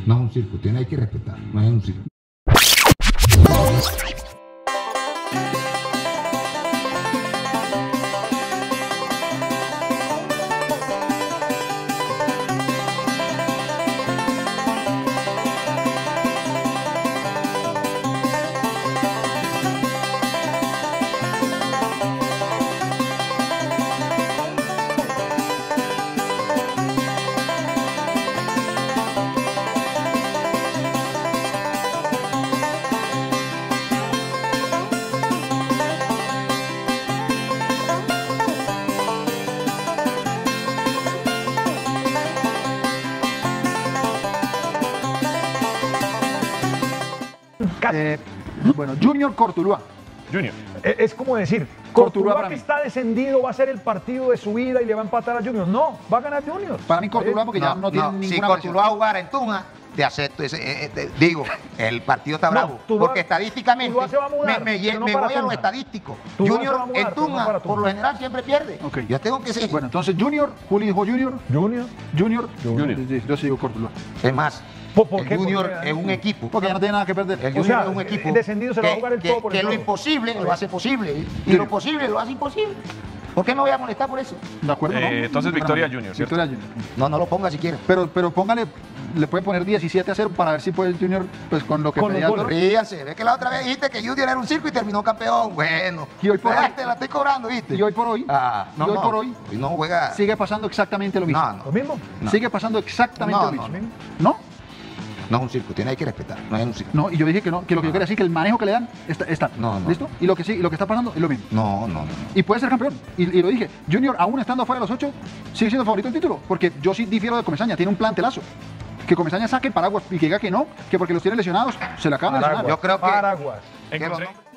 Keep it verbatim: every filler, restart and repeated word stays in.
No es un circo, tiene hay que respetar, no es un circo. Eh, bueno, Junior Cortuluá. Junior. Es como decir, Cortuluá Cortuluá para que mí. está descendido va a ser el partido de su vida y le va a empatar a Junior. No, va a ganar Junior. Para mí Cortuluá porque ya no tiene Si ninguna Cortuluá presión. jugara en Tunja, te acepto ese, eh, eh, te- digo, el partido está No, bravo, Tuluá- porque estadísticamente Tuluá se va a mudar, me, me, pero no me para voy a los Tunja. estadísticos. Tuluá se Junior va a mudar, en pero no Tunja, para por lo Tunja. general, siempre pierde. Ok. Yo tengo que seguir. Bueno, entonces Junior, Juli dijo Junior, Junior. Junior, Junior. Sí, sí, yo sigo Cortuluá. Es más, ¿Por- por el qué? Junior Porque- es un equipo. Porque ya no tiene nada que perder. El O Junior sea, es un equipo el descendido se lo va a que, jugar el que- todo por el que lo todo. imposible lo hace posible y Junior. lo posible lo hace imposible. ¿Por qué me voy a molestar por eso? ¿De acuerdo? Eh, ¿no? entonces, Para Victoria mí. Junior, ¿cierto? Victoria Junior. No, no lo ponga siquiera. Pero, pero póngale, le pueden poner diecisiete a cero para ver si puede el Junior, pues con lo que Con los pedía el goles. Toro. Ríase, ve que la otra vez dijiste que Junior era un circo y terminó campeón. Bueno, Y hoy por ah, hoy- te la estoy cobrando, ¿viste? Y hoy por hoy, Ah, no, y hoy no, por hoy, hoy no juega. sigue pasando exactamente lo mismo. No, no, ¿Lo mismo? no. Sigue pasando exactamente No, lo no, mismo. no. ¿No? no es un circo, tiene hay que respetar, no es un circo. No, y yo dije que no, que lo que yo quería decir que el manejo que le dan está, está. No, no. ¿Listo? Y lo que sí, y lo que está pasando es lo mismo. No, no, no. Y puede ser campeón. Y, y lo dije, Junior, aún estando fuera de los ocho, sigue siendo favorito del título. Porque yo sí difiero de Comesaña, tiene un plantelazo. Que Comesaña saque el paraguas y que diga que no, que porque los tiene lesionados, se le acaban de lesionar. Yo creo que- Paraguas. que los Encontré- nombres-